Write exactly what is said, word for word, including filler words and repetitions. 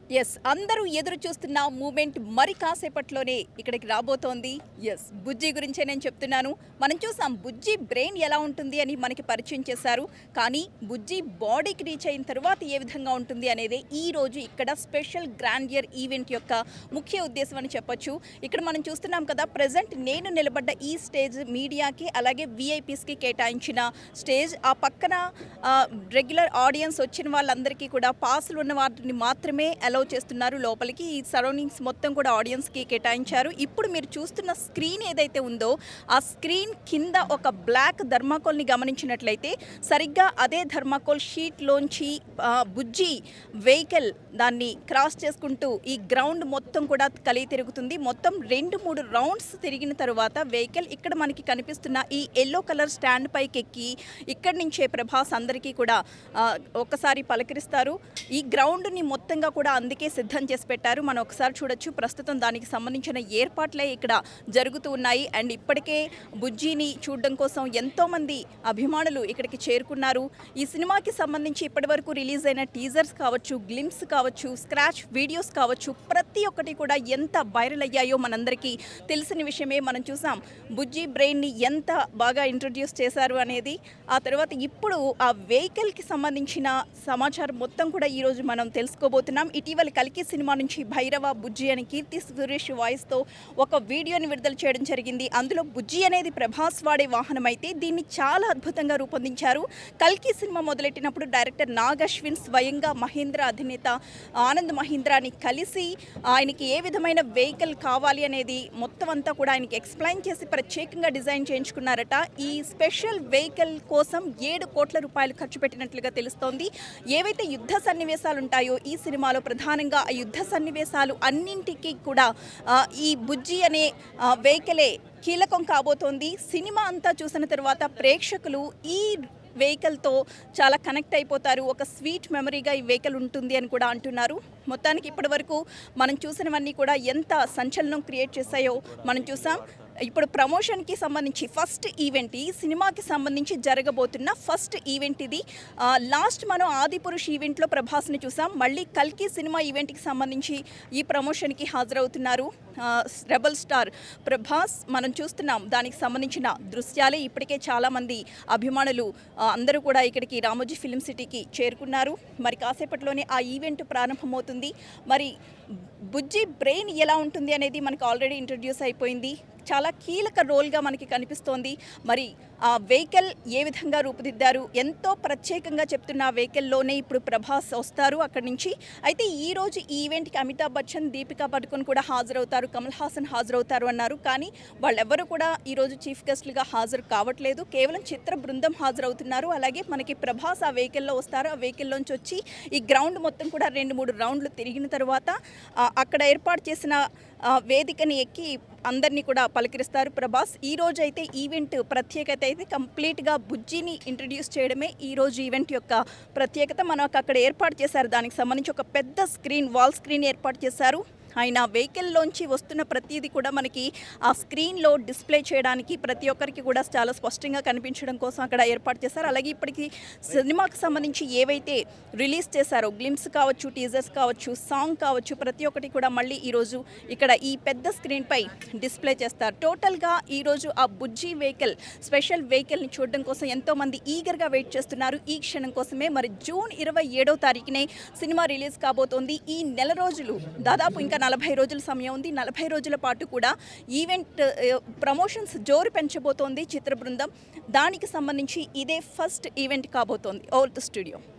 Yes. అందరూ ఎదురు చూస్తున్న మూమెంట్ మరి కాసేపట్లోనే ఇక్కడికి రాబోతోంది. యెస్. బుజ్జి గురించే నేను చెప్తున్నాను. మనం చూసాం బుజ్జి బ్రెయిన్ ఎలా ఉంటుంది అని మనకి పరిచయం చేశారు. కానీ బుజ్జి బాడీకి రీచ్ అయిన తర్వాత ఏ విధంగా ఉంటుంది అనేది ఈ రోజు ఇక్కడ స్పెషల్ గ్రాండియర్ ఈవెంట్ యొక్క ముఖ్య ఉద్దేశం అని చెప్పొచ్చు. ఇక్కడ మనం చూస్తున్నాం కదా, ప్రెజెంట్ నేను నిలబడ్డ ఈ స్టేజ్ మీడియాకి అలాగే వీఐపీస్కి కేటాయించిన స్టేజ్. ఆ పక్కన రెగ్యులర్ ఆడియన్స్ వచ్చిన వాళ్ళందరికీ కూడా పాసులు ఉన్న వాటిని మాత్రమే అలౌ చేస్తున్నారు లోపలికి. ఈ సరౌండింగ్స్ మొత్తం కూడా ఆడియన్స్కి కేటాయించారు. ఇప్పుడు మీరు చూస్తున్న స్క్రీన్ ఏదైతే ఉందో ఆ స్క్రీన్ కింద ఒక బ్లాక్ థర్మాకోల్ని గమనించినట్లయితే సరిగ్గా అదే థర్మాకోల్ షీట్లోంచి బుజ్జి వెహికల్ దాన్ని క్రాస్ చేసుకుంటూ ఈ గ్రౌండ్ మొత్తం కూడా కలిగి తిరుగుతుంది. మొత్తం రెండు మూడు రౌండ్స్ తిరిగిన తర్వాత వెహికల్ ఇక్కడ మనకి కనిపిస్తున్న ఈ ఎల్లో కలర్ స్టాండ్ పైకి ఎక్కి ఇక్కడి నుంచే ప్రభాస్ అందరికీ కూడా ఒకసారి పలకరిస్తారు. ఈ గ్రౌండ్ని మొత్తంగా కూడా అందుకే సిద్ధం చేసి పెట్టారు. మనం ఒకసారి చూడొచ్చు. ప్రస్తుతం దానికి సంబంధించిన ఏర్పాట్లే ఇక్కడ జరుగుతూ ఉన్నాయి. అండ్ ఇప్పటికే బుజ్జిని చూడడం కోసం ఎంతోమంది అభిమానులు ఇక్కడికి చేరుకున్నారు. ఈ సినిమాకి సంబంధించి ఇప్పటి వరకు రిలీజ్ అయిన టీజర్స్ కావచ్చు, గ్లిమ్స్ కావచ్చు, స్క్రాచ్ వీడియోస్ కావచ్చు, ప్రతి ఒక్కటి కూడా ఎంత వైరల్ అయ్యాయో మనందరికీ తెలిసిన విషయమే. మనం చూసాం బుజ్జి బ్రెయిన్ని ఎంత బాగా ఇంట్రొడ్యూస్ చేశారు అనేది. ఆ తర్వాత ఇప్పుడు ఆ వెహికల్కి సంబంధించిన సమాచారం మొత్తం కూడా ఈరోజు మనం తెలుసుకోబోతున్నాం. ఇటీవల కల్కి సినిమా నుంచి భైరవ బుజ్జి అని కీర్తి సురేష్ వాయిస్తో ఒక వీడియోని విడుదల చేయడం జరిగింది. అందులో బుజ్జి అనేది ప్రభాస్ వాడే వాహనం అయితే దీన్ని చాలా అద్భుతంగా రూపొందించారు. కల్కి సినిమా మొదలెట్టినప్పుడు డైరెక్టర్ నాగ్ అశ్విన్ స్వయంగా మహేంద్ర అధినేత ఆనంద్ మహీంద్రాని కలిసి ఆయనకి ఏ విధమైన వెహికల్ కావాలి అనేది మొత్తం అంతా కూడా ఆయనకి ఎక్స్ప్లెయిన్ చేసి ప్రత్యేకంగా డిజైన్ చేయించుకున్నారట. ఈ స్పెషల్ వెహికల్ కోసం ఏడు కోట్ల రూపాయలు ఖర్చు పెట్టినట్లుగా తెలుస్తోంది. ఏవైతే యుద్ధ సన్నివేశాలు ఉంటాయో ఈ సినిమాలో ప్రధానంగా ఆ యుద్ధ సన్నివేశాలు అన్నింటికి కూడా ఈ బుజ్జి అనే వెహికలే కీలకం కాబోతోంది. సినిమా అంతా చూసిన తర్వాత ప్రేక్షకులు ఈ వెహికల్తో చాలా కనెక్ట్ అయిపోతారు. ఒక స్వీట్ మెమరీగా ఈ వెహికల్ ఉంటుంది అని కూడా అంటున్నారు. మొత్తానికి ఇప్పటి వరకు మనం చూసినవన్నీ కూడా ఎంత సంచలనం క్రియేట్ చేశాయో మనం చూసాం. ఇప్పుడు ప్రమోషన్కి సంబంధించి ఫస్ట్ ఈవెంట్, ఈ సినిమాకి సంబంధించి జరగబోతున్న ఫస్ట్ ఈవెంట్ ఇది. లాస్ట్ మనం ఆదిపురుష్ ఈవెంట్లో ప్రభాస్ని చూసాం. మళ్ళీ కల్కి సినిమా ఈవెంట్కి సంబంధించి ఈ ప్రమోషన్కి హాజరవుతున్నారు రెబల్ స్టార్ ప్రభాస్. మనం చూస్తున్నాం దానికి సంబంధించిన దృశ్యాలే. ఇప్పటికే చాలామంది అభిమానులు అందరూ కూడా ఇక్కడికి రామోజీ ఫిలిం సిటీకి చేరుకున్నారు. మరి కాసేపట్లోనే ఆ ఈవెంట్ ప్రారంభమవుతుంది. మరి బుజ్జి బ్రెయిన్ ఎలా ఉంటుంది అనేది మనకు ఆల్రెడీ ఇంట్రడ్యూస్ అయిపోయింది. చాలా కీలక రోల్గా మనకి కనిపిస్తోంది. మరి ఆ వెహికల్ ఏ విధంగా రూపుదిద్దారు, ఎంతో ప్రత్యేకంగా చెప్తున్న ఆ వెహికల్లోనే ఇప్పుడు ప్రభాస్ వస్తారు అక్కడి నుంచి. అయితే ఈరోజు ఈ ఈవెంట్కి అమితాబ్ బచ్చన్, దీపికా పడుకోన్ కూడా హాజరవుతారు, కమల్ హాసన్ హాజరవుతారు అన్నారు. కానీ వాళ్ళెవ్వరూ కూడా ఈరోజు చీఫ్ గెస్ట్లుగా హాజరు కావట్లేదు. కేవలం చిత్ర బృందం హాజరవుతున్నారు. అలాగే మనకి ప్రభాస్ ఆ వెహికల్లో వస్తారు. ఆ వెహికల్లోంచి వచ్చి ఈ గ్రౌండ్ మొత్తం కూడా రెండు మూడు రౌండ్లు తిరిగిన తర్వాత అక్కడ ఏర్పాటు చేసిన వేదికని ఎక్కి అందరినీ కూడా పలకరిస్తారు ప్రభాస్. ఈ రోజు అయితే ఈవెంట్ ప్రత్యేకత అయితే కంప్లీట్గా బుజ్జిని ఇంట్రడ్యూస్ చేయడమే ఈ రోజు ఈవెంట్ యొక్క ప్రత్యేకత. మనకు అక్కడ ఏర్పాటు చేశారు, దానికి సంబంధించి ఒక పెద్ద స్క్రీన్, వాల్ స్క్రీన్ ఏర్పాటు చేశారు. ఆయన వెహికల్లోంచి వస్తున్న ప్రతిదీ కూడా మనకి ఆ స్క్రీన్లో డిస్ప్లే చేయడానికి ప్రతి ఒక్కరికి కూడా చాలా స్పష్టంగా కనిపించడం కోసం అక్కడ ఏర్పాటు చేశారు. అలాగే ఇప్పటికీ సినిమాకి సంబంధించి ఏవైతే రిలీజ్ చేశారో గ్లిమ్స్ కావచ్చు, టీజర్స్ కావచ్చు, సాంగ్ కావచ్చు, ప్రతి ఒక్కటి కూడా మళ్ళీ ఈరోజు ఇక్కడ ఈ పెద్ద స్క్రీన్పై డిస్ప్లే చేస్తారు. టోటల్గా ఈరోజు ఆ బుజ్జి వెహికల్, స్పెషల్ వెహికల్ని చూడడం కోసం ఎంతోమంది ఈగర్గా వెయిట్ చేస్తున్నారు ఈ క్షణం కోసమే. మరి జూన్ ఇరవై ఏడో తారీఖునే సినిమా రిలీజ్ కాబోతోంది. ఈ నెల రోజులు, దాదాపు ఇంకా నలభై రోజుల సమయం ఉంది. నలభై రోజుల పాటు కూడా ఈవెంట్ ప్రమోషన్స్ జోరు పెంచబోతోంది చిత్ర బృందం. దానికి సంబంధించి ఇదే ఫస్ట్ ఈవెంట్ కాబోతోంది ఓవర్ ది స్టూడియో.